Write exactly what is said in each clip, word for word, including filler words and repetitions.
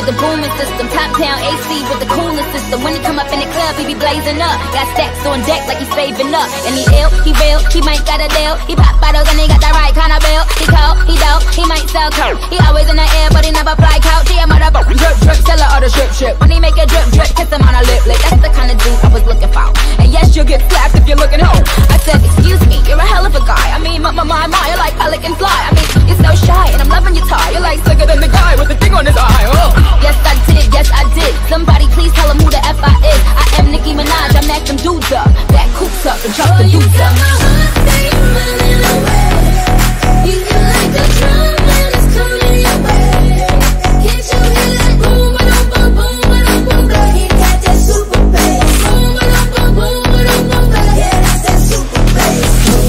with the booming system. Top down A C with the cooling system. When he come up in the club, he be blazing up. Got stacks on deck like he's saving up. And he ill, he real, he might got a deal. He pop bottles and he got the right kind of bill. He cold, he dope, he might sell coke. He always in the air, but he never fly couch. He a mother drip drip, sell her all the drip drip. When he make a drip drip, kiss him on a lip lip. That's the kind of dude I was looking for. And yes, you'll get slapped if you're looking home. I said, excuse me, you're a hell of a guy. I mean, my my my, my you're like pelican fly. I mean, you're so shy, and I'm loving your tie. You're like slicker than the guy with the thing on his eye. Oh. Yes, I did, yes, I did. Somebody please tell him who the F I is. I am Nicki Minaj, I mack them dudes up. Back coops up and chop the dudes up. You got my heart, stay running away. You feel like the drum when it's coming your way. Can't you hear that boom, ba-dum, boom, boom, ba-dum, boom, boom. He got that super bass. Boom, ba-dum, boom, boom, ba-dum, boom, boom. Yeah, that's that super bass.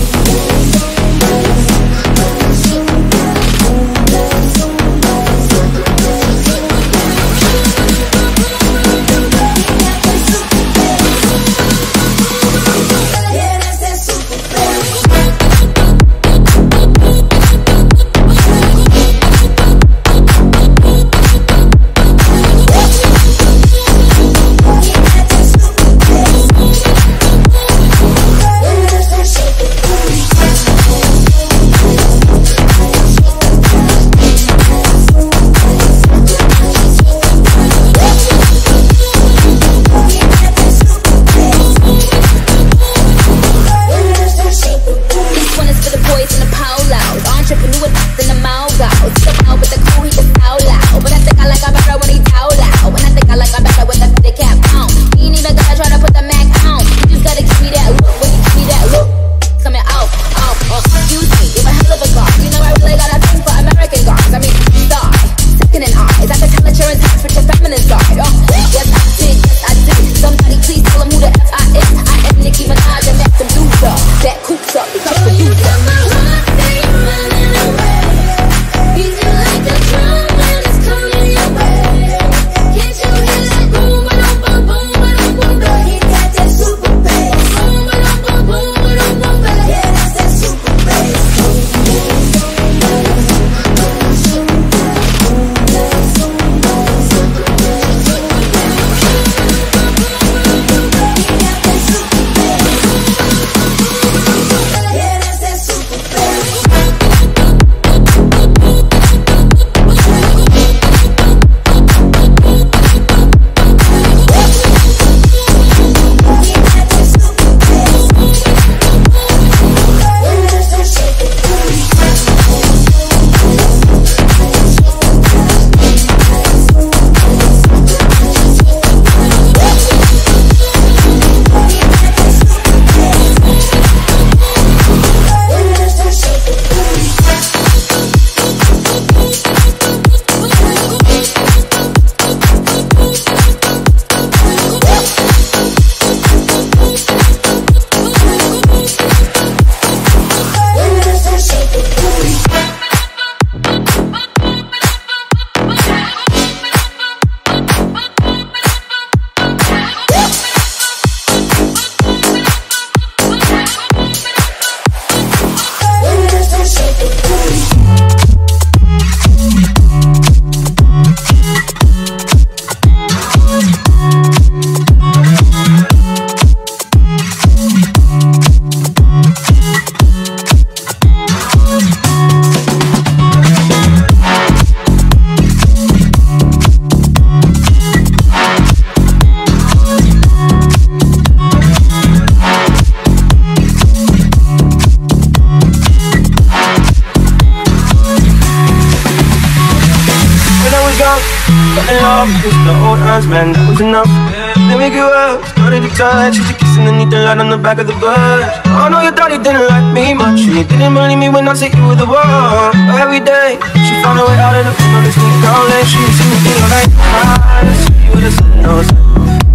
The old hands, man, that was enough. Then we grew up, started to touch. Used to kiss underneath the light on the back of the bus. I know you thought you didn't like me much, and you didn't believe me when I said you were the one. But every day, she found a way out of the room on this thing down late. She was singing things like, ah, let's see you with a sun, no sun.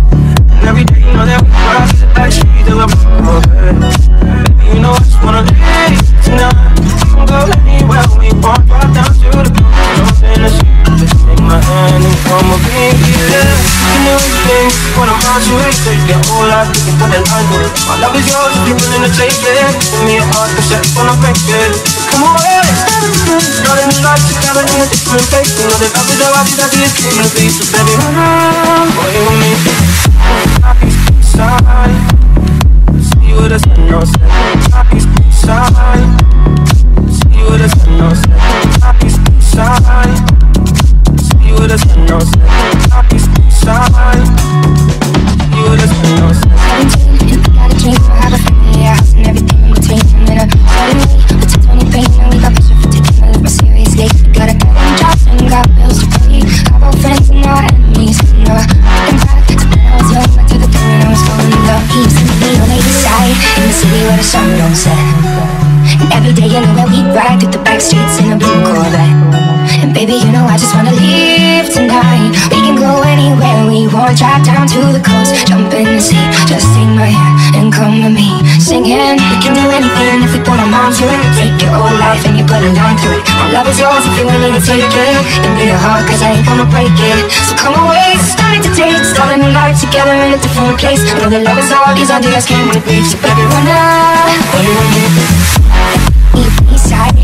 And every day, you know that we cross the back street till I'm okay. Baby, you know I just wanna leave tonight. We can go anywhere we want, right down to the beach. Something to see. Just take my hand and come over here, yeah. You know everything, when I'm out, you ain't take your whole life, looking for the line. My love is yours if you're willing to take it. Give me your heart, cause that's when I break it. Come away. Starting to life together in a different place. You know that love is how I did, I did, can you be? So baby, run around, boy, you and me. Happy side. See you with the sun, no set. Happy side. See you with the sun, no set. Happy side. See you with the sun, no set. Happy side. See you with the sun, no set. seventeen, got a dream, I have a family, a house and everything in between. And then a suddenly, the two twenty pain, and we got pressure for taking my life more seriously. Got a goddamn job and got bills to pay. Got both friends and our enemies. No, looking back to when I was young, back to the time when I was falling in love. He used to meet me on the east side, in the city where the sun don't set. And every day you know that we ride through the back streets in a blue Corvette. And baby, you know I just wanna leave tonight. We can go anywhere we want, drive down to the coast, jump in the sea. Just take my hand and come with me, singing. We can do anything if we put our minds to it. Take your whole life and you put a line through it. My love is yours if you're willing to take it. Give me your heart cause I ain't gonna break it. So come away, starting to date, starting a life together in a different place. I know that love is all these ideas came with me. So baby, run out, boy, you and me. East side.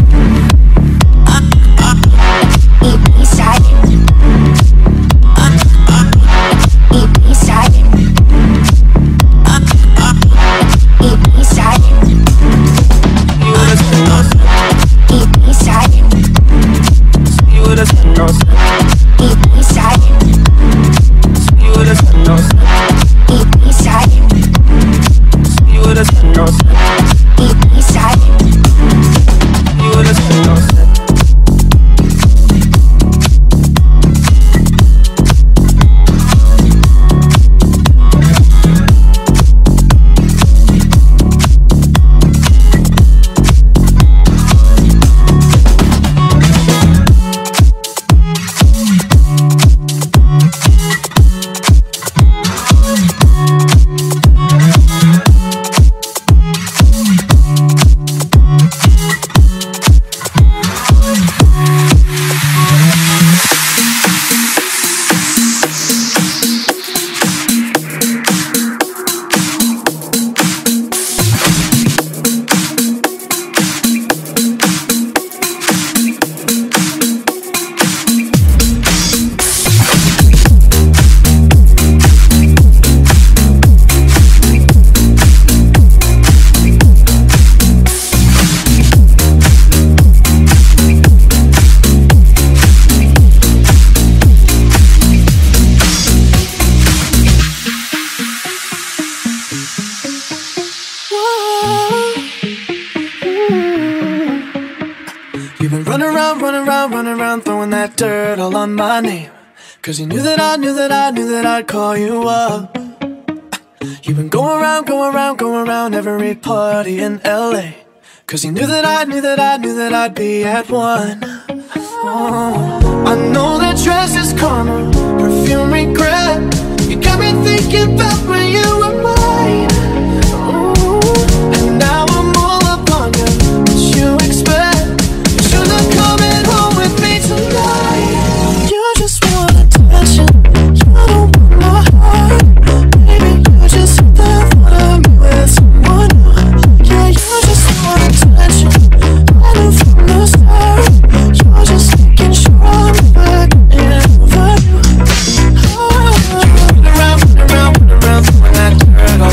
East side. East side. East side. You with the sun, no set. East side. You with the sun, no set. East side. You with the sun, no set. East side. You with the sun, no set. East side. You with the sun, no set. Dirt all on my name, cause you knew that I knew that I knew that I'd call you up. You've been going around, going around, going around every party in L A, cause you knew that I knew that I knew that I'd be at one. Oh, I know that dress is karma, perfume regret. You got me thinking about when you were mine. Oh, and now I'm all up on you, what you expect? You should have coming home with me tonight. You just want attention, you don't want my heart. Baby, you just hit the thought of me with someone new. Yeah, you just want attention, I knew from the start. You're just making sure I'm back and over you. Oh, run around, run around, run around, throwing that dirt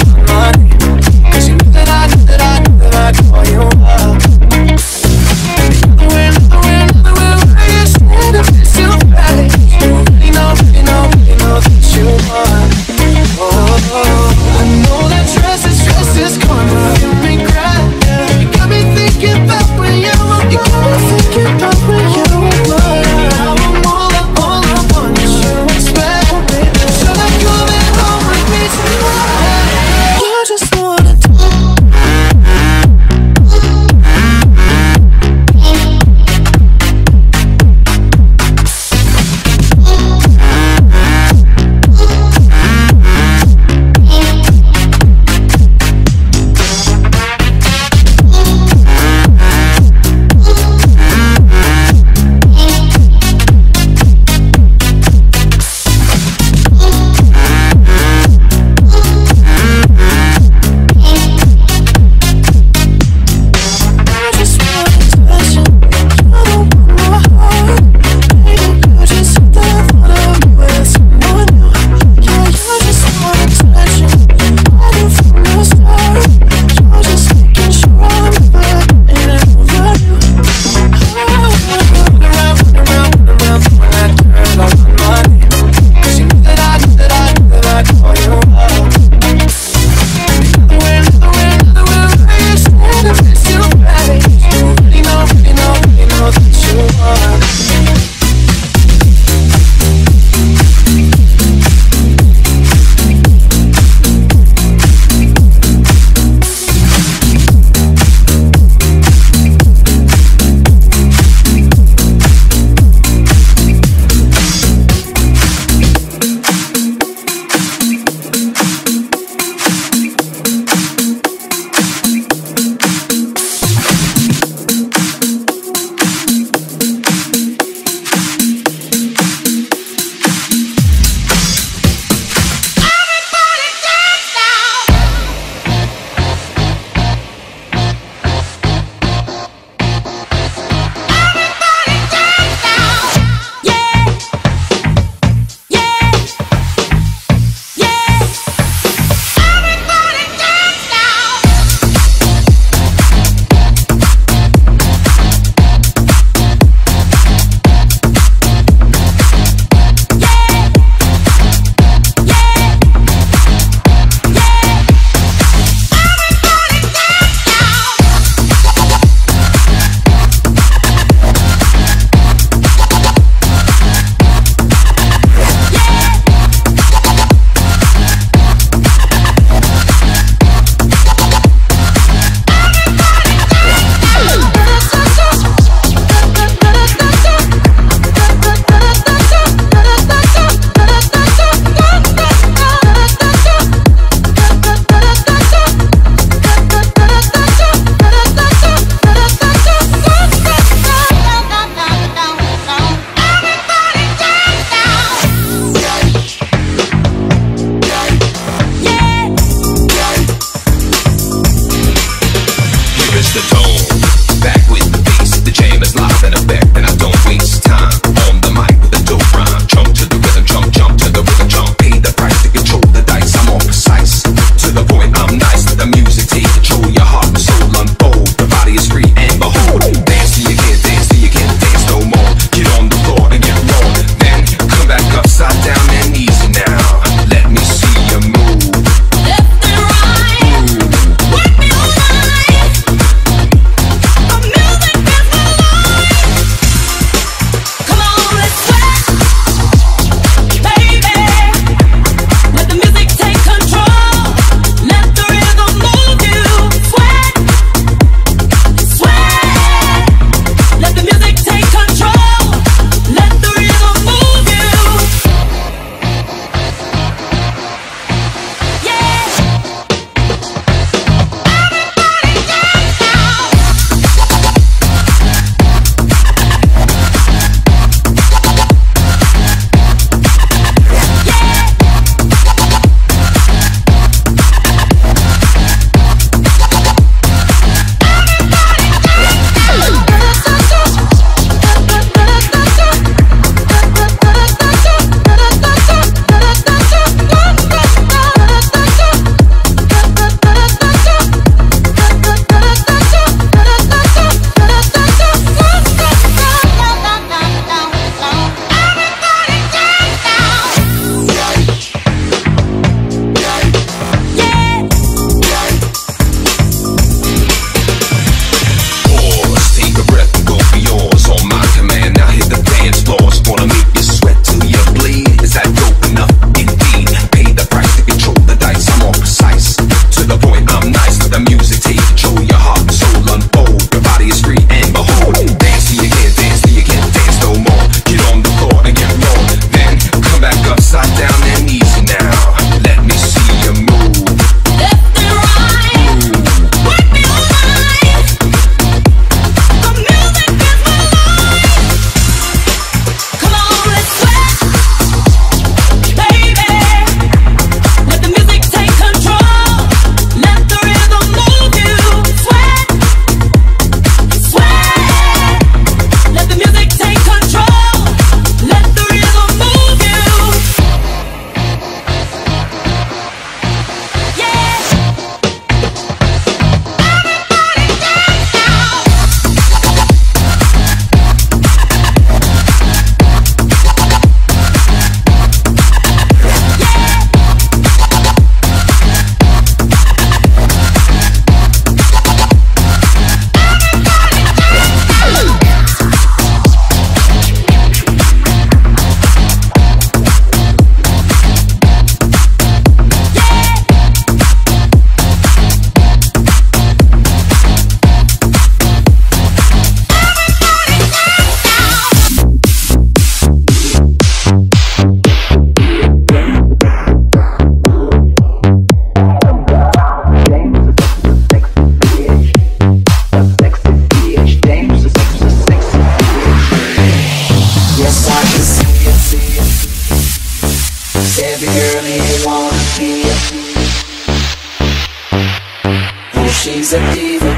she's a diva.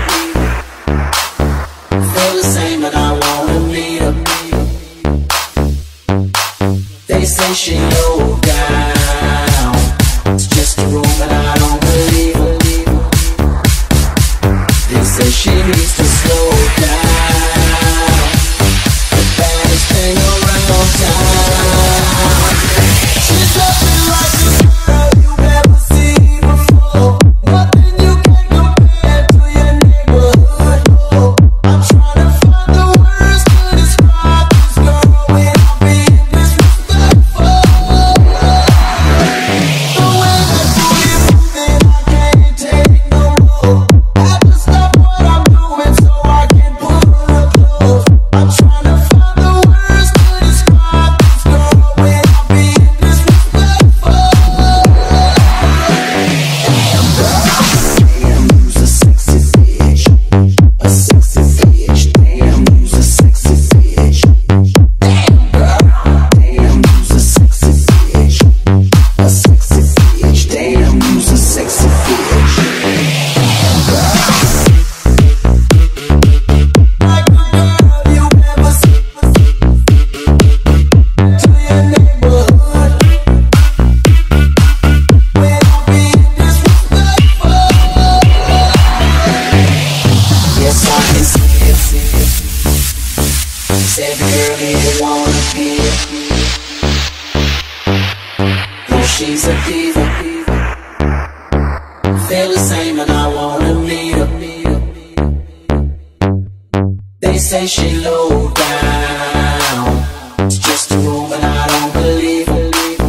Feel the same but I wanna meet her. They say she low down, it's just a room but I don't believe her. They say she needs to slow down, the baddest thing around town. She's looking like a girl you've never seen before. Nothing you can compare to your neighborhood. Oh, I'm trying to find the words to describe this girl without being disrespectful. The way that booty moving, I can't take no more. Have to stop what I'm doing so I can pull her close. I'm trying to find the words to describe this girl without being disrespectful. Damn, you's a sexy bitch, a sexy bitch. Damn, you's a sexy bitch. Damn, girl. Damn, you's a sexy bitch, a sexy bitch. Damn, you's a sexy bitch. Damn, girl. Like a girl you never seen to your neighborhood without being disrespectful. Yes, I can see it. It's every girl here wanna be it. Oh, she's a diva. Feel the same and I wanna meet her. They say she low down, it's just a room but I don't believe her.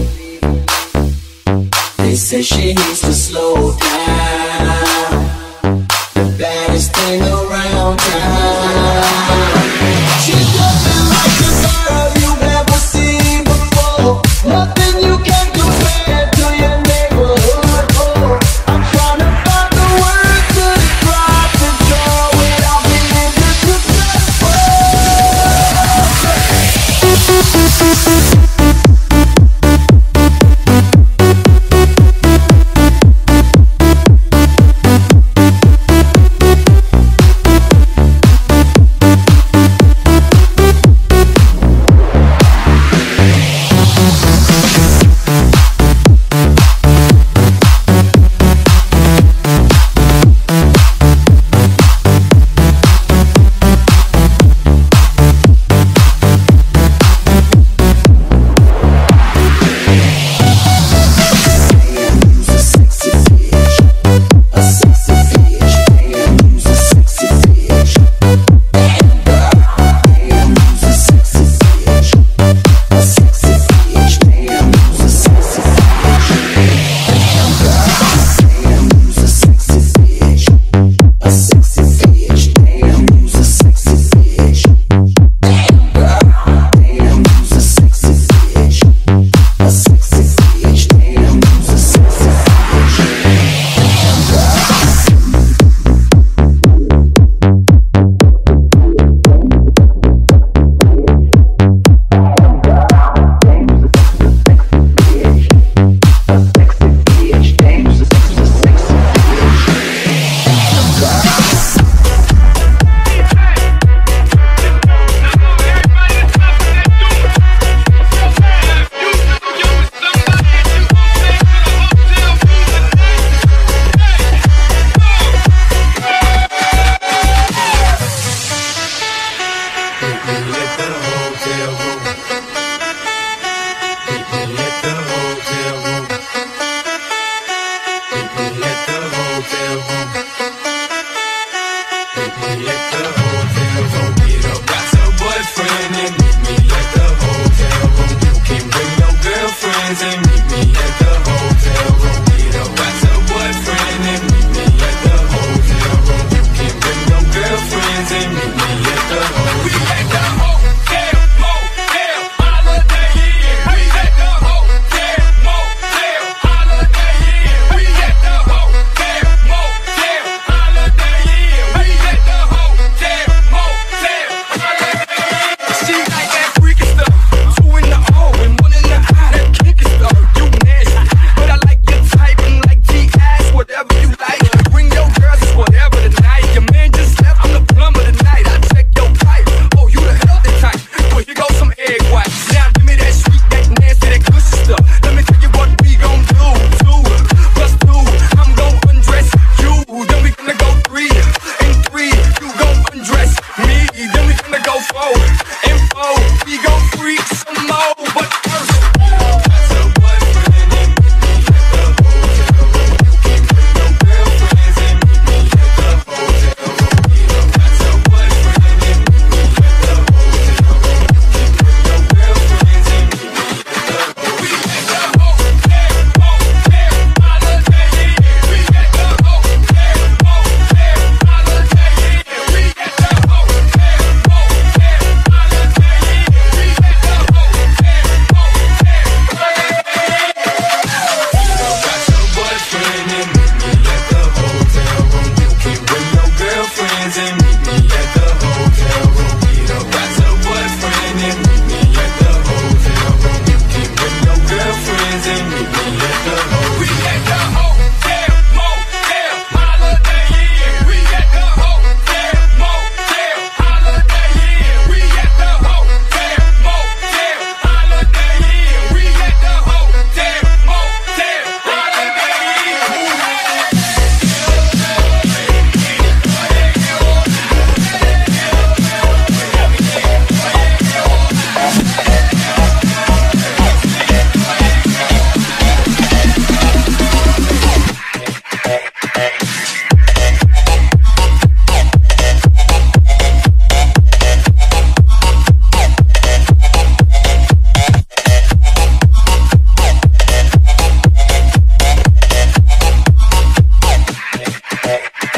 They say she needs to slow down, the baddest thing around town. She's looking like a girl you've never seen before. Nothing you can compare to your neighborhood. Oh, I'm trying to find the words to describe this girl without being disrespectful.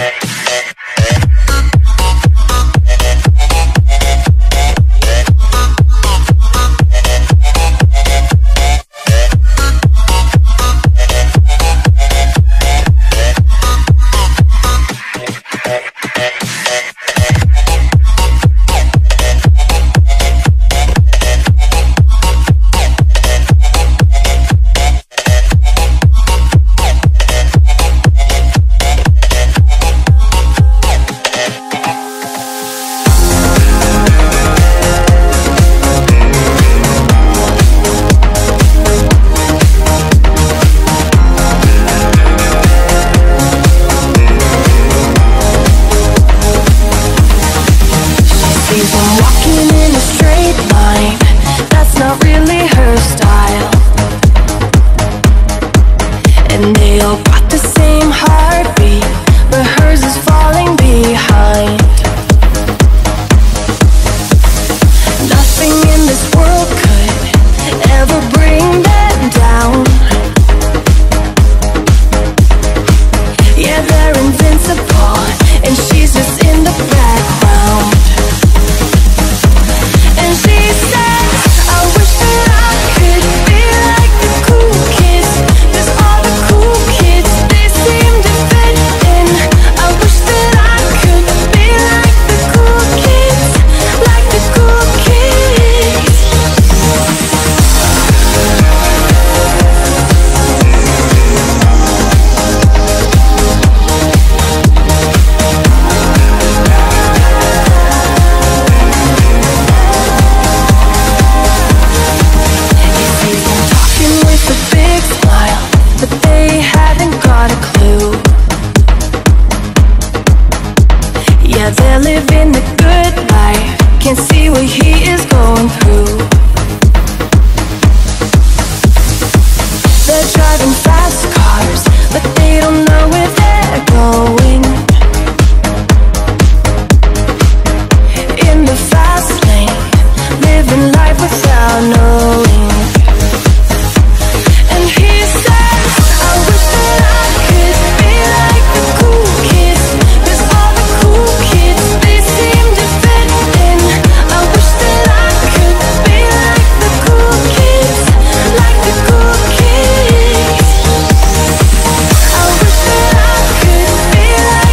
Feel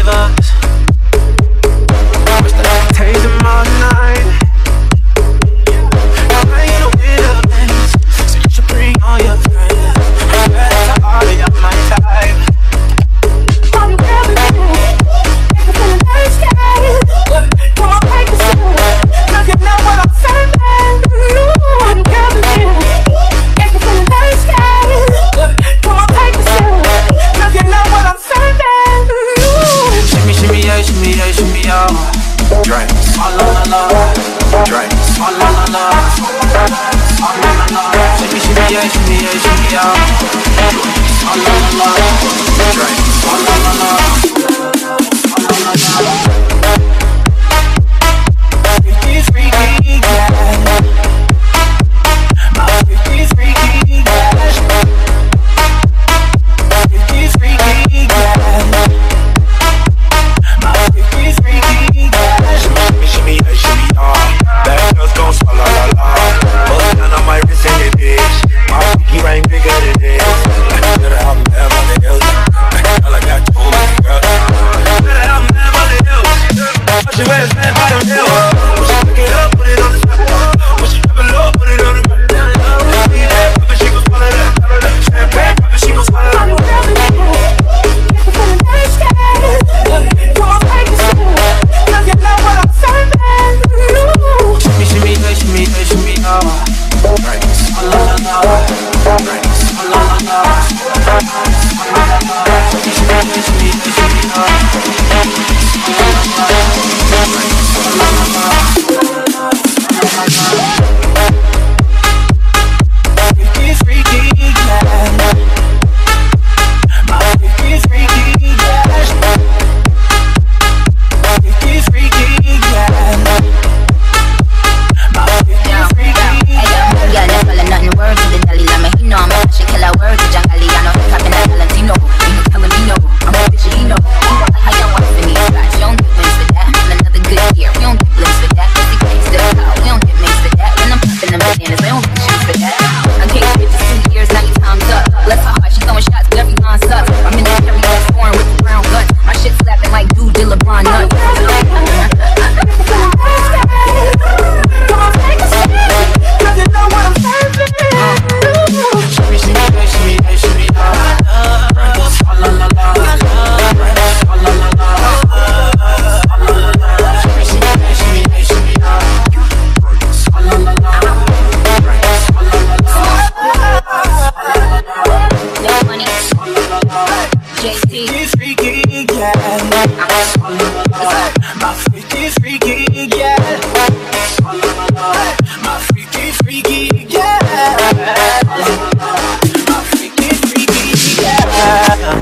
us. Wish that I could taste them all night. I ain't no villains, so you should bring all your friends. I'm better to all of y'all my type. All you ever do, make us in the night sky. Come on, take a sip, cause you know what I'm saying. All you ever do, make us in the night sky. Come on, take a sip, cause you know what I'm saying. Shimmy, shimmy, yeah, shimmy, yeah, shimmy, yeah. Drinks, la la la la. Drinks, la la la la. La la la la. Shimmy, shimmy, yeah, shimmy, yeah, shimmy, yeah. La la la la. Drinks, la la la la. La la la la. Freaky, freaky, yeah. My freaky, freaky, yeah. Freaky, freaky, yeah. My freaky, freaky, yeah. Shimmy, shimmy, yeah, shimmy, yeah. Bad girls gon' swallow, la la. Bust down on my wrist and it, bitch. My freaky ring bigger than this. Better have them Beverly Hills. All I got told me, girl. Better have them Beverly Hills. What she wears, man, by them hills. When she pick it up, put it on the top. When she drop it low, put it on the ground. See that, pop it, she gon' swallow that. Champagne, pop it, she gon' swallow that. All you ever do, make us in the night sky. Come on, take a sip, cause you know what I'm saying. Shimmy, shimmy, yeah, shimmy, yeah, shimmy, yeah. Drinks, la la la la. Drinks, la la la la. La la la la. Shimmy, shimmy, yeah, shimmy, yeah, shimmy, yeah. La la la la. Drinks, la la la la. La la la la. Freaky, freaky, yeah. My freaky, freaky, yeah. Freaky, freaky, yeah. Yeah, never let nothing word to the Dalai Lama. He know I'm a shit killer word to Jangaliano. Talking that Valentino, you telling me no. I'm a bitch, you know. How y'all want for me? You don't get wins for that. I'm another good year. We don't get blinks for that. Cause the game's still out. We don't get mixed for that. When I'm popping them bananas, we don't get shoes for that. I'm getting bitches two years, now your time's up. Bless her heart, she throwing shots, but every line sucks. I'm in that Harry that's foreign with the brown guts. My shit slapping like dude did LeBron nuts. Shimmy, shimmy, yeah, shimmy, yeah, shimmy, yeah. Drinks, la la la la. Drinks, la la la la. La la la la. Shimmy, shimmy, yeah, shimmy, yeah, shimmy, yeah. Drinks, la la la la. Drinks, la la la la. No money. J T. Freaky, freaky, yeah. La la la la. My freaky, freaky, yeah. La la la la. My freaky, freaky, yeah. La la la la. My freaky, freaky, yeah.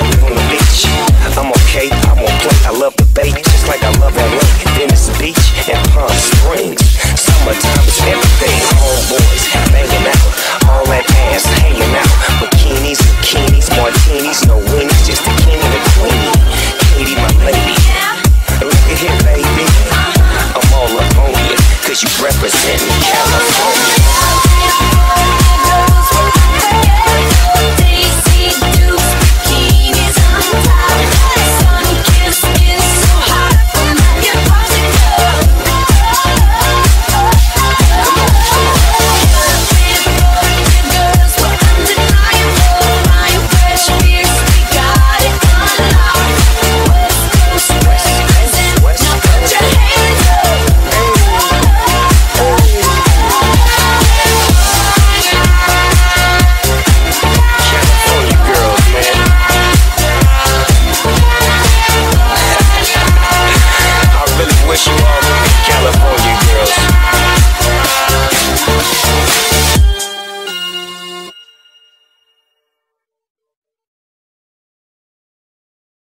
live on the beach. I'm okay, I won't play, I love the bait.